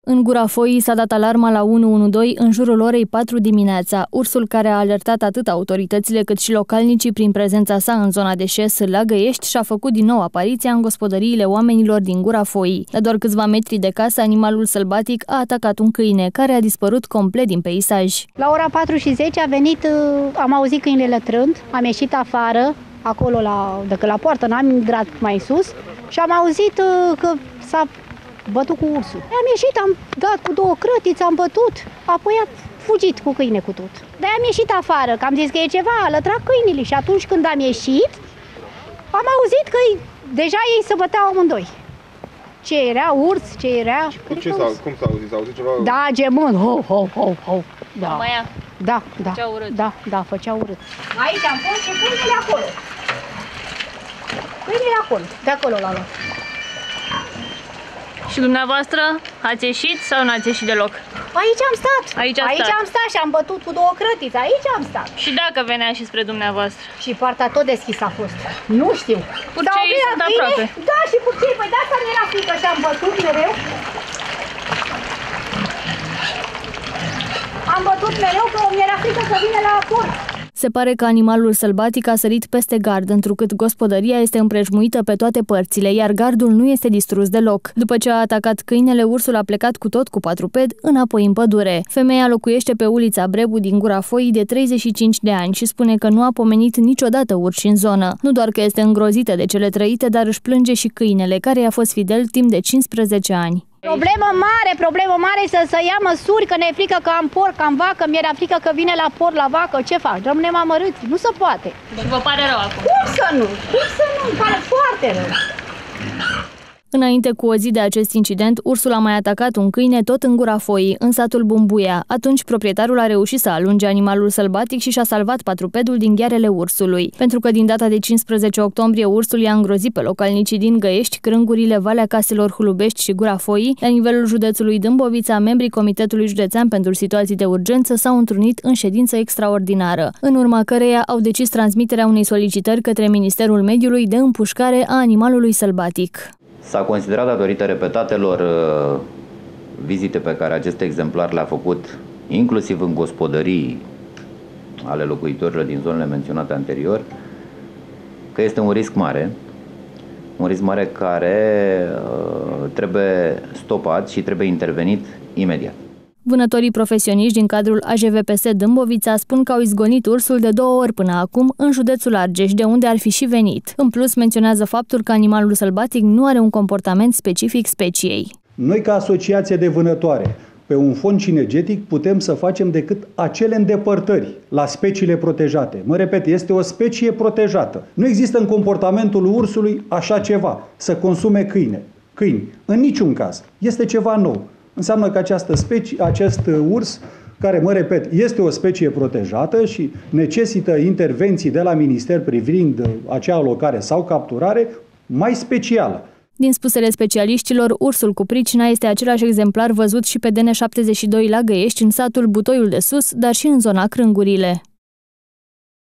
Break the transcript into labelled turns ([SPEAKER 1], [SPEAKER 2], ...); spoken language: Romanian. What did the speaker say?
[SPEAKER 1] În Gura Foii s-a dat alarma la 112 în jurul orei 4 dimineața. Ursul, care a alertat atât autoritățile cât și localnicii prin prezența sa în zona de șes la Găiești, și-a făcut din nou apariția în gospodăriile oamenilor din Gura Foii. La doar câțiva metri de casă, animalul sălbatic a atacat un câine, care a dispărut complet din peisaj.
[SPEAKER 2] La ora 4:10 a venit, am auzit câinele lătrând, am ieșit afară, acolo la poartă, n-am intrat mai sus și am auzit că s-a bătut cu ursul. Am ieșit, am dat cu 2 crătiți, am bătut, apoi a fugit cu câine cu tot. De-aia am ieșit afară, că am zis că e ceva, a lătrat câinile și atunci când am ieșit, am auzit că deja ei se băteau amândoi. Ce era urs, ce era...
[SPEAKER 3] Cum s-a auzit? S-a auzit ceva?
[SPEAKER 2] Da, gemând, ho, ho, ho, ho. Da. Da.
[SPEAKER 1] Făcea urât.
[SPEAKER 2] Da, făcea urât. Aici am fost și câinele acolo. Câinele acolo, de acolo l-a luat.
[SPEAKER 1] Și dumneavoastră ați ieșit sau n-ați ieșit deloc?
[SPEAKER 2] Aici am stat.
[SPEAKER 1] Aici
[SPEAKER 2] am stat și am bătut cu 2 crătiți. Aici am stat.
[SPEAKER 1] Și dacă venea și spre dumneavoastră?
[SPEAKER 2] Și partea tot deschisă a fost. Nu știu.
[SPEAKER 1] Purceii sunt aproape.
[SPEAKER 2] Da, și purceii. Păi de asta mi-era frică și am bătut mereu. Am bătut mereu că mi-era frică să vină la port.
[SPEAKER 1] Se pare că animalul sălbatic a sărit peste gard, întrucât gospodăria este împrejmuită pe toate părțile, iar gardul nu este distrus deloc. După ce a atacat câinele, ursul a plecat cu tot cu patruped înapoi în pădure. Femeia locuiește pe ulița Brebu din Gura Foii de 35 de ani și spune că nu a pomenit niciodată urși în zonă. Nu doar că este îngrozită de cele trăite, dar își plânge și câinele, care i-a fost fidel timp de 15 ani.
[SPEAKER 2] Problemă mare să ia măsuri, că ne-e frică că am porc, am vacă, mi-era frică că vine la porc, la vacă, ce fac? Rămânem amărâți, nu se poate.
[SPEAKER 1] Și vă pare rău acum?
[SPEAKER 2] Cum să nu? Îmi pare foarte rău.
[SPEAKER 1] Înainte cu o zi de acest incident, ursul a mai atacat un câine tot în Gura Foii, în satul Bumbuia. Atunci proprietarul a reușit să alunge animalul sălbatic și și-a salvat patrupedul din ghearele ursului. Pentru că din data de 15 octombrie ursul i-a îngrozit pe localnicii din Găiești, Crângurile, Valea Caselor, Hulubești și Gura Foii, la nivelul județului Dâmbovița, membrii Comitetului Județean pentru Situații de Urgență s-au întrunit în ședință extraordinară, în urma căreia au decis transmiterea unei solicitări către Ministerul Mediului de împușcare a animalului sălbatic.
[SPEAKER 4] S-a considerat, datorită repetatelor vizite pe care acest exemplar le-a făcut, inclusiv în gospodării ale locuitorilor din zonele menționate anterior, că este un risc mare care trebuie stopat și trebuie intervenit imediat.
[SPEAKER 1] Vânătorii profesioniști din cadrul AJVPS Dâmbovița spun că au izgonit ursul de 2 ori până acum în județul Argeș, de unde ar fi și venit. În plus, menționează faptul că animalul sălbatic nu are un comportament specific speciei.
[SPEAKER 5] Noi, ca asociație de vânătoare, pe un fond cinegetic, putem să facem decât acele îndepărtări la speciile protejate. Mă repet, este o specie protejată. Nu există în comportamentul ursului așa ceva, să consume câini. În niciun caz. Este ceva nou. Înseamnă că acest urs, care, mă repet, este o specie protejată și necesită intervenții de la minister privind acea alocare sau capturare mai specială.
[SPEAKER 1] Din spusele specialiștilor, ursul cu pricina este același exemplar văzut și pe DN72 la Găiești, în satul Butoiul de Sus, dar și în zona Crângurile.